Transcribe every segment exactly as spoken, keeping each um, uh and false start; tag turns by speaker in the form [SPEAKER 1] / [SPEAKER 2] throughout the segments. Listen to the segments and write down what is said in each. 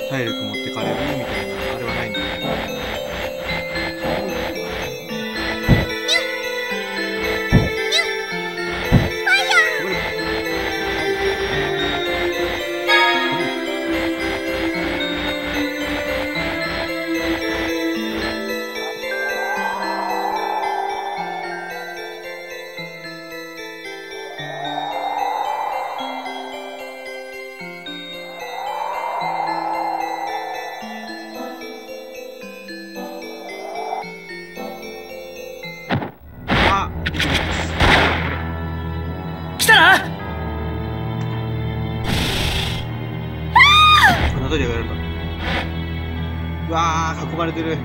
[SPEAKER 1] 体力持ってかれるみたいなあれはないんだよね。うわー、囲まれてる。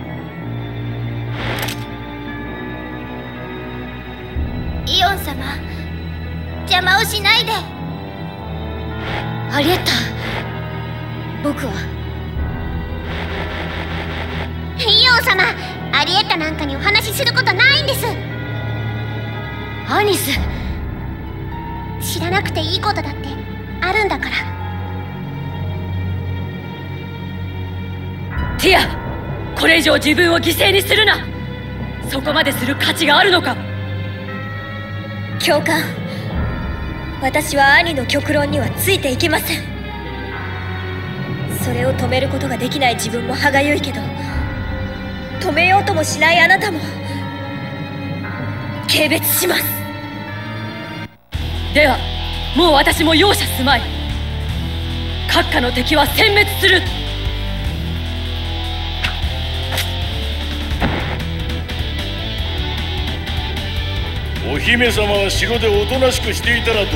[SPEAKER 2] イオン様、邪魔をしないで。アリエッタ、僕はイオン様、アリエッタなんかにお話しすることないんです。アニス、知らなくていいことだってあるんだから。
[SPEAKER 3] ティア、これ以上自分を犠牲にするな。そこまでする価値があるのか。
[SPEAKER 2] 教官、私は兄の極論にはついていけません。それを止めることができない自分も歯がゆいけど、止めようともしないあなたも軽蔑します。
[SPEAKER 3] ではもう私も容赦すまい。閣下の敵は殲滅する。
[SPEAKER 4] お姫様は城でおとなしくしていたらどう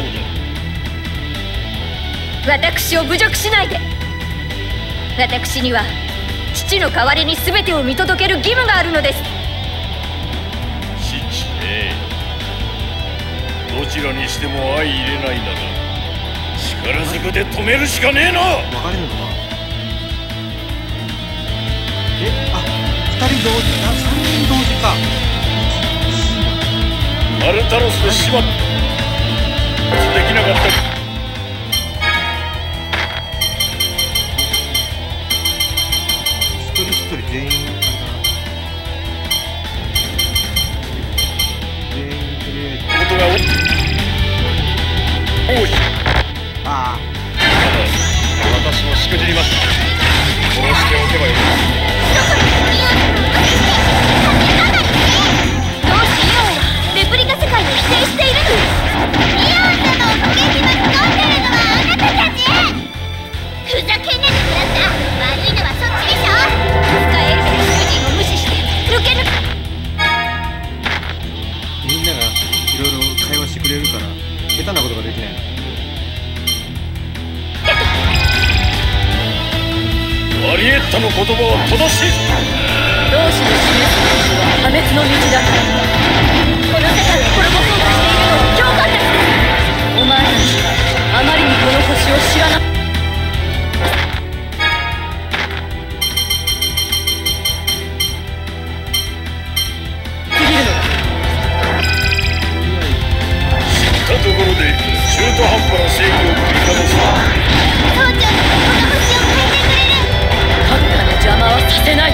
[SPEAKER 2] だ。私を侮辱しないで。私には父の代わりに全てを見届ける義務があるのです。
[SPEAKER 4] 父ね、どちらにしても相入れないなら力ずくで止めるしかねえな。
[SPEAKER 1] 分かれるのかな。え、あ、二人同時、あ、三人同時か。
[SPEAKER 4] アルタロスでしまった。できなかった。
[SPEAKER 1] 一人一人全員全員とりあえず
[SPEAKER 4] ことが多い。
[SPEAKER 1] ああ、
[SPEAKER 4] 私もしくじりました。殺しておけばよかった。
[SPEAKER 2] レプリカ世界を否定しているのです。イオン様を保険に巻き込んでるのはあなたたち。ふざけんなでください。悪いのはそっちでしょ。使える主人を無視して抜け抜く。
[SPEAKER 1] みんながいろいろ会話してくれるから下手なことができないの。
[SPEAKER 4] アリエッタの言葉は正しい。
[SPEAKER 3] 同志の示す道は破滅の道だ。
[SPEAKER 2] この世界を滅ぼそうとしているのは教官たちです。
[SPEAKER 3] お前たちはあまりにこの星を知らなすぎるのだ。
[SPEAKER 4] 知ったところで中途半端な正義を繰り返す。
[SPEAKER 2] 総長にこの星を変えてくれる。
[SPEAKER 3] 閣下の邪魔はさせない。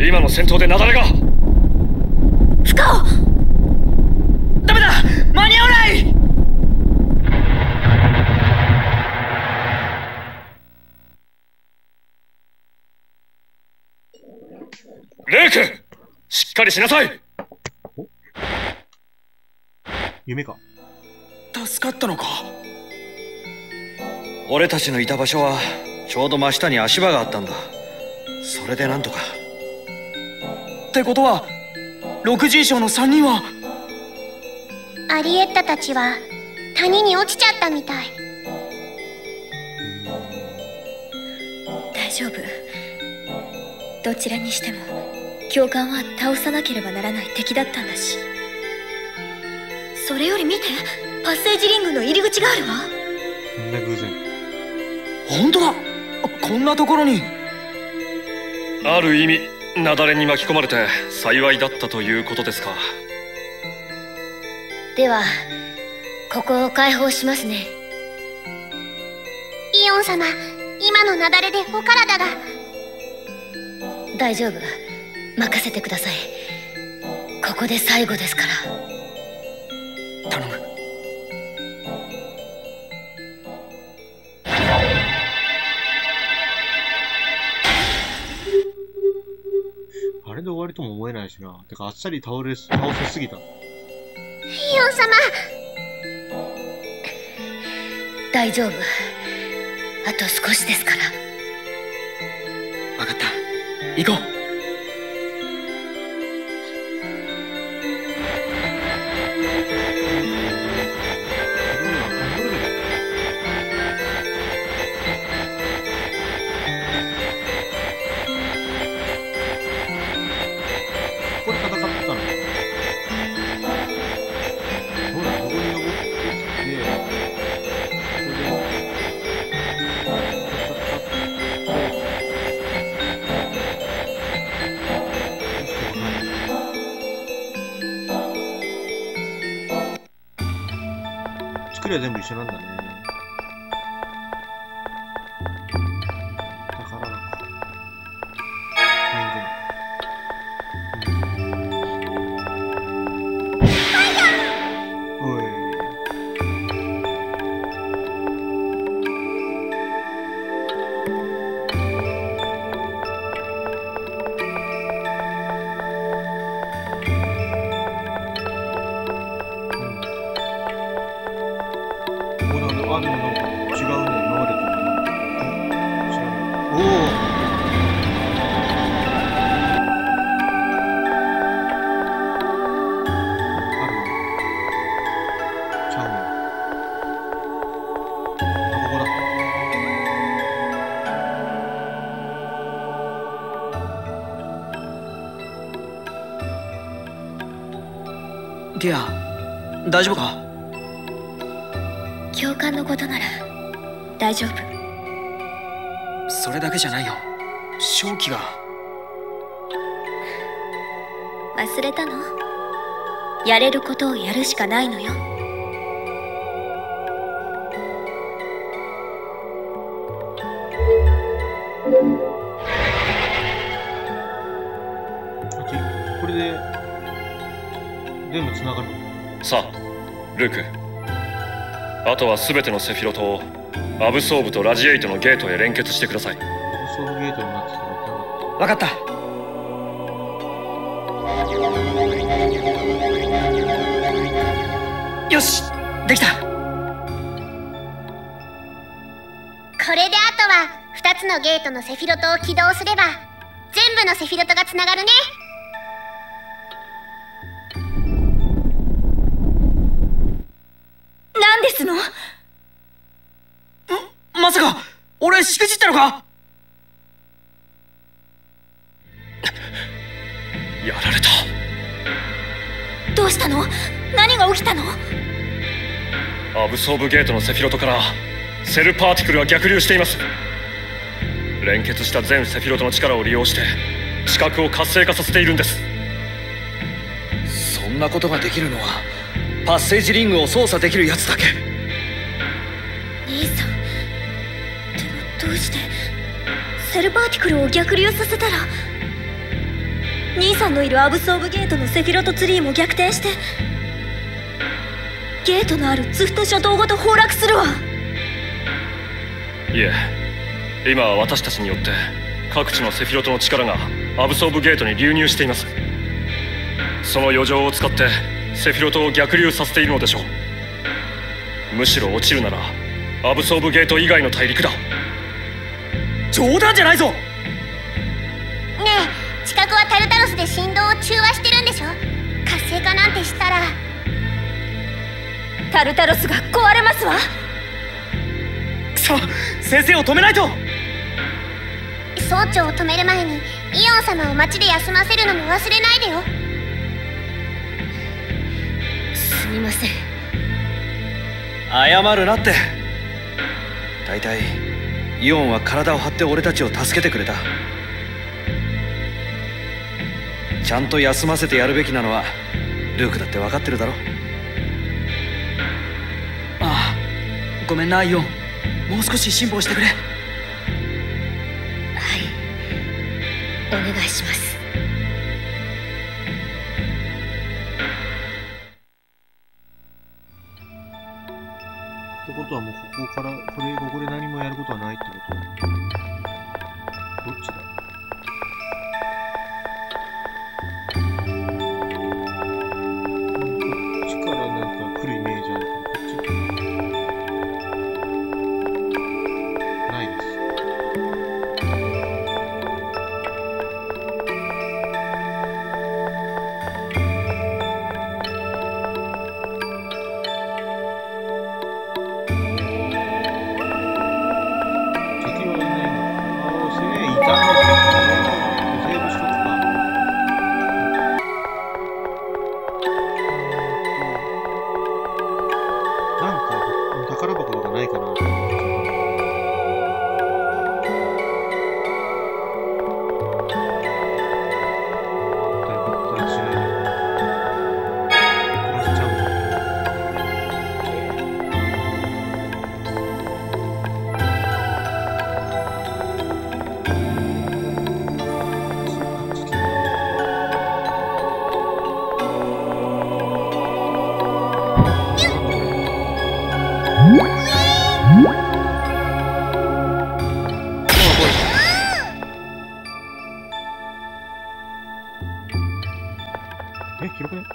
[SPEAKER 4] 今の戦闘で雪崩が。
[SPEAKER 3] 不可。ダメだ、間に合わない。
[SPEAKER 4] レイク、しっかりしなさい。
[SPEAKER 1] 夢か。
[SPEAKER 5] 助かったのか。俺たちのいた場所はちょうど真下に足場があったんだ。それでなんとか。ってことは六人将の三人は。
[SPEAKER 2] アリエッタたちは谷に落ちちゃったみたい。
[SPEAKER 3] 大丈夫。どちらにしても教官は倒さなければならない敵だったんだし。それより見て、パッセージリングの入り口があるわ。
[SPEAKER 1] こんな偶然。
[SPEAKER 5] 本当だ。こんなところに。
[SPEAKER 4] ある意味雪崩に巻き込まれて幸いだったということですか。
[SPEAKER 2] ではここを開放しますね。イオン様、今の雪崩でお体が。
[SPEAKER 3] 大丈夫、任せてください。ここで最後ですから。
[SPEAKER 5] 頼む。
[SPEAKER 1] あれで終わりとも思えないしな。てかあっさり倒れす倒せすぎた。
[SPEAKER 2] イオン様、
[SPEAKER 3] 大丈夫、あと少しですから。
[SPEAKER 5] 分かった、行こう。
[SPEAKER 1] これ戦ってたの。そうだ、ここに登ってきて、これで作りは全部一緒なんだね。だからなんかあ、でもなんか違うね、今までと。知らない。おお。あるよ。ちゃうね。あ、ここだ。
[SPEAKER 5] ディア、大丈夫か。
[SPEAKER 3] 教官のことなら大丈夫。
[SPEAKER 5] それだけじゃないよ。正気が。
[SPEAKER 3] 忘れたの？やれることをやるしかないのよ。
[SPEAKER 1] これで全部つながる。
[SPEAKER 4] さあルーク、あとは全てのセフィロトをアブソーブとラジエイトのゲートへ連結してください。
[SPEAKER 1] アブソーブゲートになってたら
[SPEAKER 5] 分かった。よし、できた。
[SPEAKER 2] これであとはふたつのゲートのセフィロトを起動すれば全部のセフィロトがつながるね。
[SPEAKER 3] 何ですの？
[SPEAKER 5] まさか俺しくじったのか。
[SPEAKER 4] やられた。
[SPEAKER 3] どうしたの？何が起きたの？
[SPEAKER 4] アブソーブゲートのセフィロトからセルパーティクルが逆流しています。連結した全セフィロトの力を利用して地殻を活性化させているんです。
[SPEAKER 5] そんなことができるのはパッセージリングを操作できるやつだけ。
[SPEAKER 3] 兄さん、でもどうしてセルパーティクルを逆流させたら。 兄さんのいるアブソーブゲートのセフィロトツリーも逆転して、ゲートのあるツフテ諸島ごと崩落するわ。
[SPEAKER 4] いえ、今は私たちによって各地のセフィロトの力がアブソーブゲートに流入しています。その余剰を使ってセフィロトを逆流させているのでしょう。むしろ落ちるならアブソーブゲート以外の大陸だ。
[SPEAKER 5] 冗談じゃないぞ。
[SPEAKER 2] ねえ、地殻はタルタロスで振動を中和してるんでしょ。活性化なんてしたら
[SPEAKER 3] タルタロスが壊れますわ。
[SPEAKER 5] くそ、先生を止めないと。
[SPEAKER 2] 総長を止める前にイオン様を町で休ませるのも忘れないでよ。
[SPEAKER 3] すみません。
[SPEAKER 5] 謝るなって。だいたいイオンは体を張って俺たちを助けてくれた。ちゃんと休ませてやるべきなのはルークだって分かってるだろ。ああ、ごめんなイオン、もう少し辛抱してくれ。
[SPEAKER 3] はい、お願いします。
[SPEAKER 1] ってことはもうここからこれここで何もやることはないってこと？どっちだ？こっちからなんか来るイメージあるけど、こっちないです。え、広くね？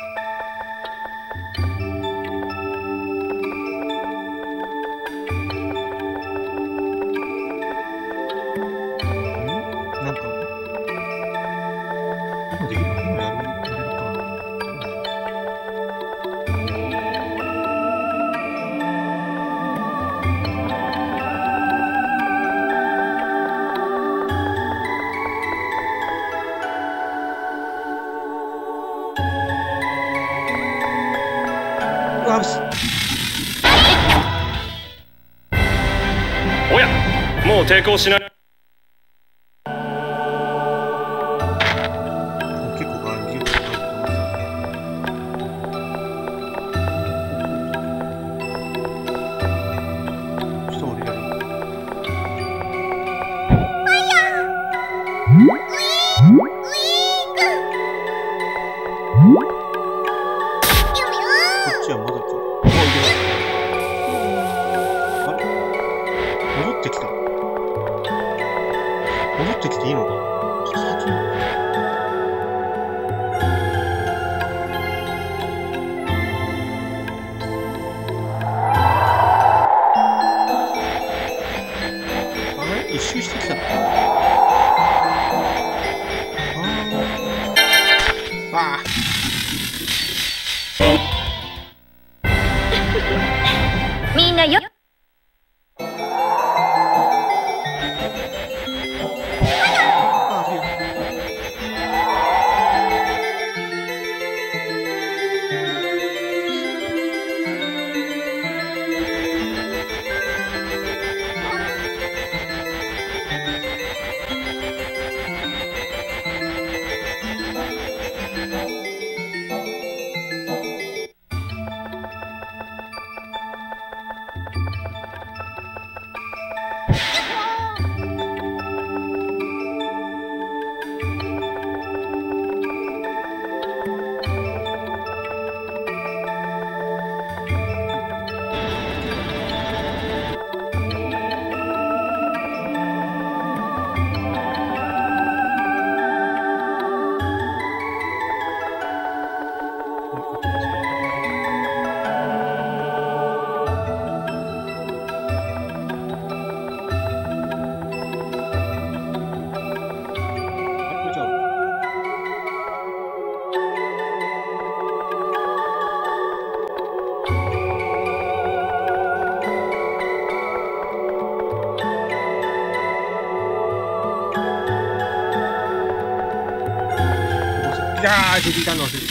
[SPEAKER 1] ん？なんか今できる？今やる？やれるかな？
[SPEAKER 4] おや、もう抵抗しない。
[SPEAKER 1] 結構ガンギュッと入ってますね。下降りられる。こっちはまだか。あ、いけない。あれ？戻ってきた。戻ってきていいのか？ちょっと先に。あれ？一周してきた。ああ。
[SPEAKER 3] みんなよ。
[SPEAKER 1] あ 야, 저기 있다, 너. 저기.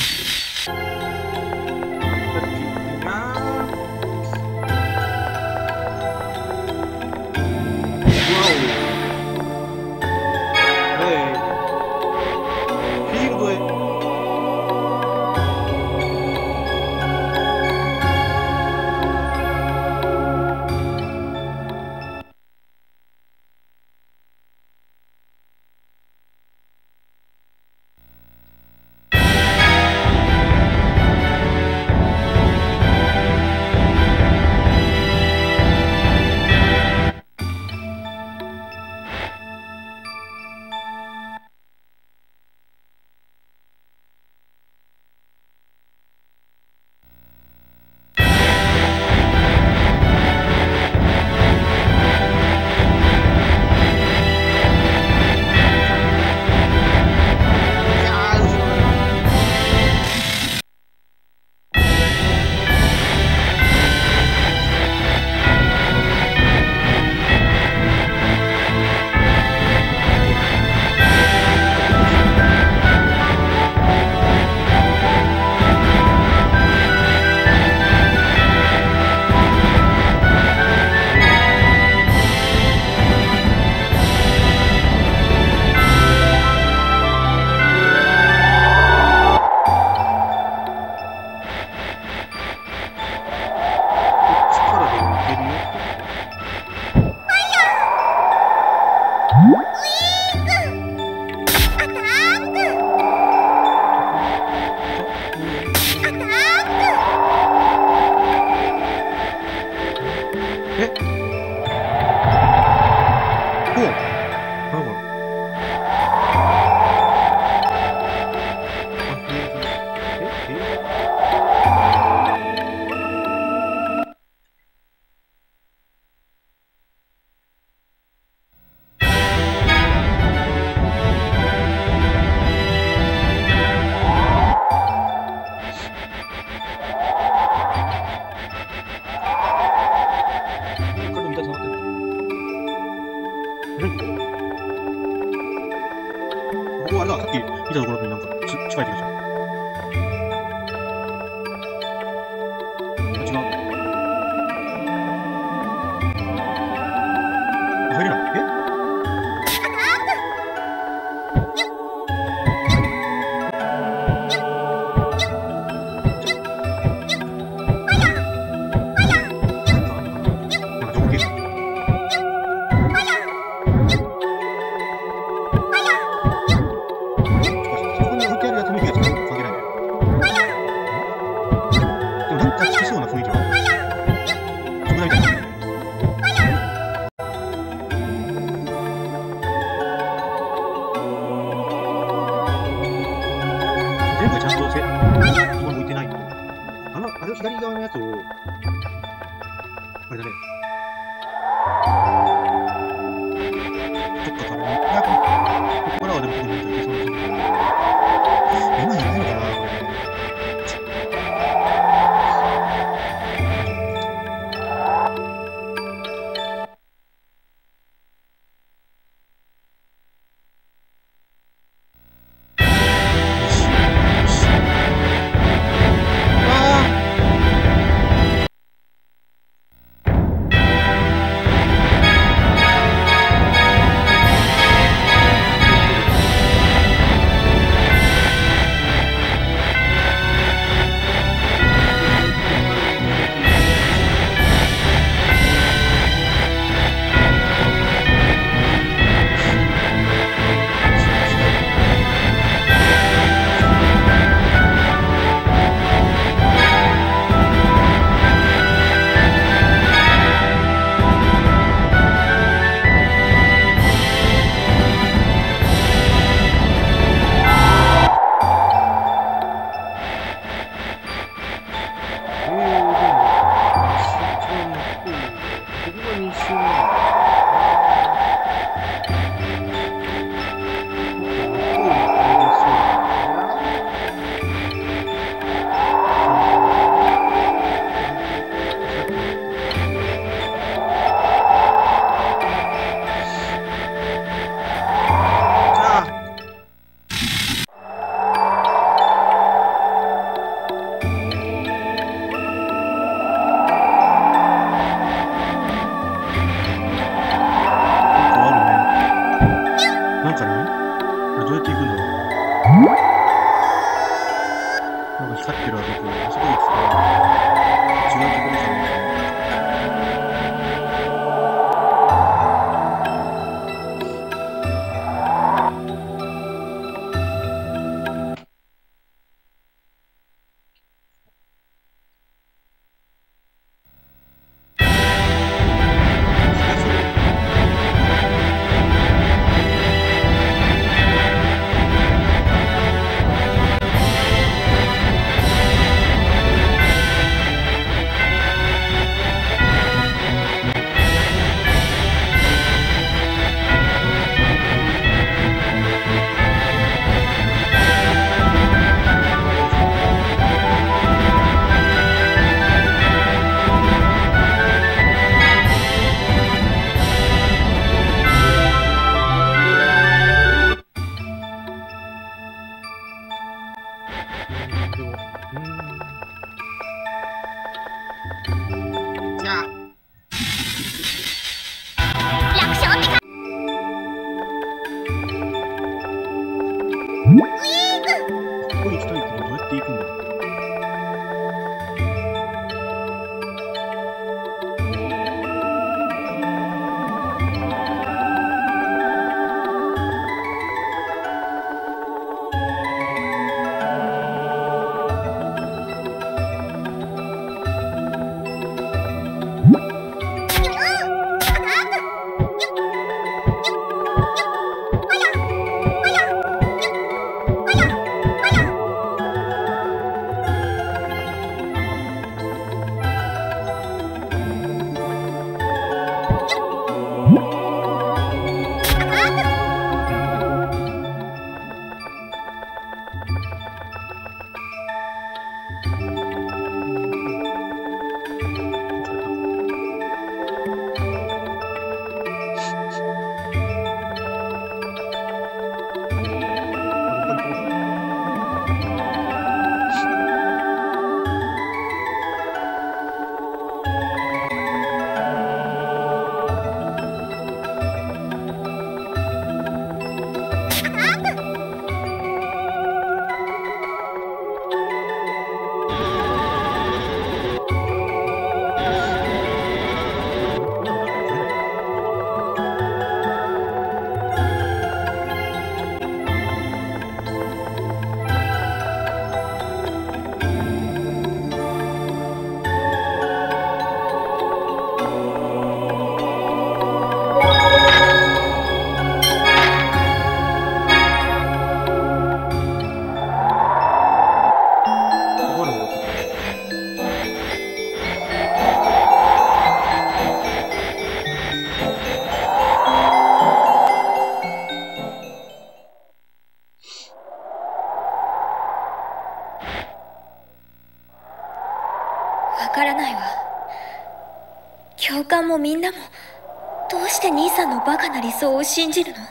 [SPEAKER 3] んもみんなもどうして兄さんのバカな理想を信じるの？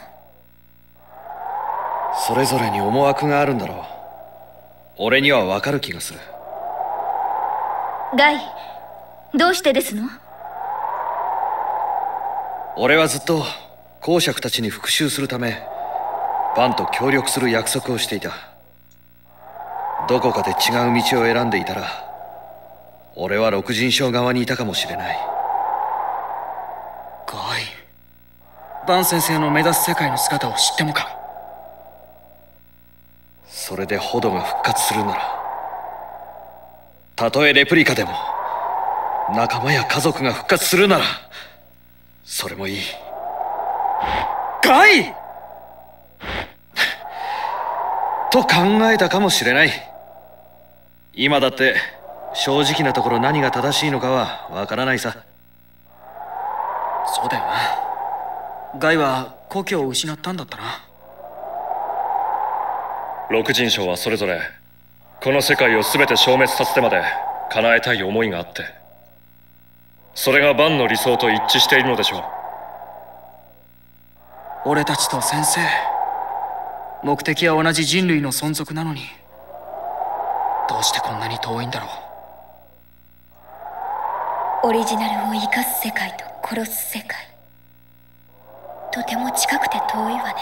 [SPEAKER 5] それぞれに思惑があるんだろう。俺にはわかる気がする。
[SPEAKER 3] ガイ、どうしてですの？
[SPEAKER 5] 俺はずっと公爵たちに復讐するためバンと協力する約束をしていた。どこかで違う道を選んでいたら俺は六人将側にいたかもしれない。
[SPEAKER 6] ガイ、バン先生の目指す世界の姿を知ってもか？
[SPEAKER 5] それでホドが復活するなら、たとえレプリカでも仲間や家族が復活するならそれもいい。
[SPEAKER 6] ガイ
[SPEAKER 5] と考えたかもしれない。今だって正直なところ何が正しいのかはわからないさ。
[SPEAKER 6] そうだよな。ガイは故郷を失ったんだったな。
[SPEAKER 4] 六人将はそれぞれこの世界を全て消滅させてまで叶えたい思いがあって、それがバンの理想と一致しているのでしょう。
[SPEAKER 6] 俺たちと先生、目的は同じ人類の存続なのに、どうしてこんなに遠いんだろ
[SPEAKER 3] う。オリジナルを生かす世界と殺す世界、とても近くて遠いわね。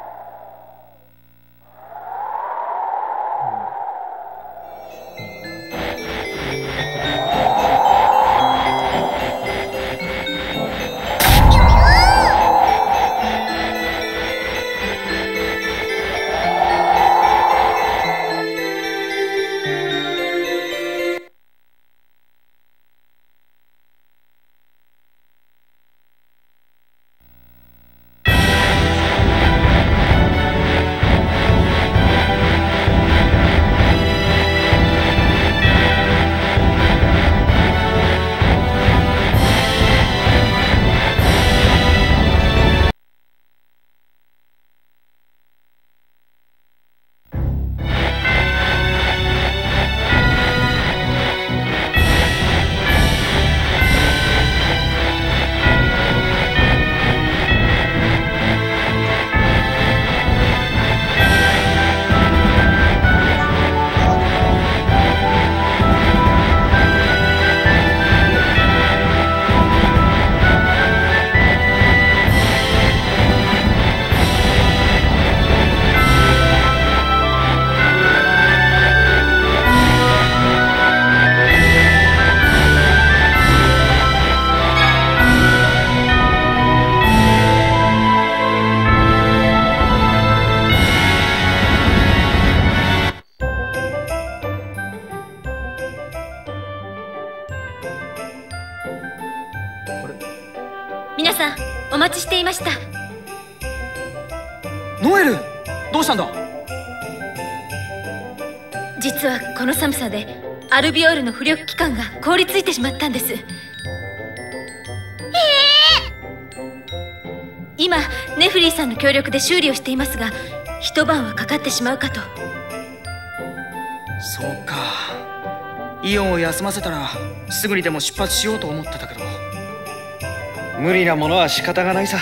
[SPEAKER 3] 皆さんお待ちしていました。
[SPEAKER 6] ノエル、どうしたんだ？
[SPEAKER 3] 実はこの寒さでアルビオールの浮力機関が凍りついてしまったんです。今ネフリーさんの協力で修理をしていますが、一晩はかかってしまうかと。
[SPEAKER 6] そうか、イオンを休ませたらすぐにでも出発しようと思ってたけど。
[SPEAKER 5] 無理なものは仕方がないさ。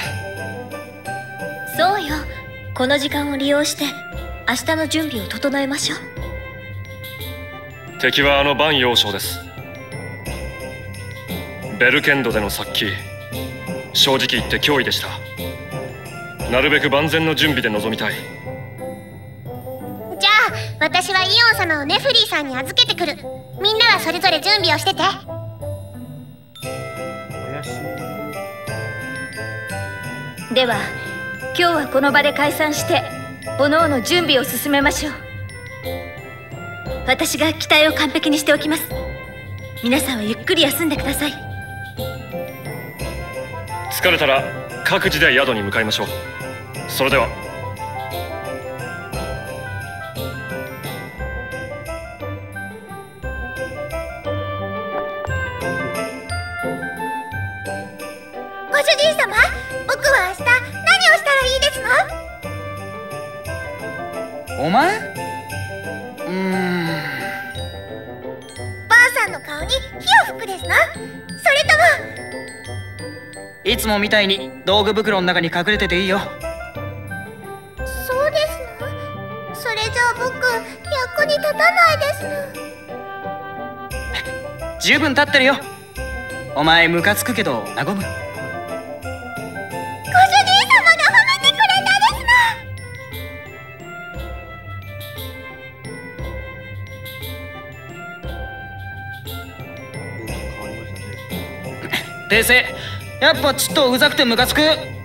[SPEAKER 3] そうよ、この時間を利用して明日の準備を整えましょう。
[SPEAKER 4] 敵はあのバン幼将です。ベルケンドでの殺気、正直言って脅威でした。なるべく万全の準備で臨みたい。
[SPEAKER 2] じゃあ私はイオン様をネフリーさんに預けてくる。みんなはそれぞれ準備をしてて。
[SPEAKER 3] では今日はこの場で解散しておのおの準備を進めましょう。私が機体を完璧にしておきます。皆さんはゆっくり休んでください。
[SPEAKER 4] 疲れたら各自で宿に向かいましょう。それでは。
[SPEAKER 2] ご主人様、僕は明日何をしたらいいですの？
[SPEAKER 6] お前？うーん。
[SPEAKER 2] ばあさんの顔に火を吹くですの？それとも
[SPEAKER 6] いつもみたいに道具袋の中に隠れてていいよ。
[SPEAKER 2] そうですの？それじゃあ僕役に立たないですの。
[SPEAKER 6] 十分立ってるよ。お前ムカつくけど和む。
[SPEAKER 2] ご主人様が褒めてくれたです
[SPEAKER 1] 変わりましたね。
[SPEAKER 6] 訂正。やっぱちっとうざくてムカつく。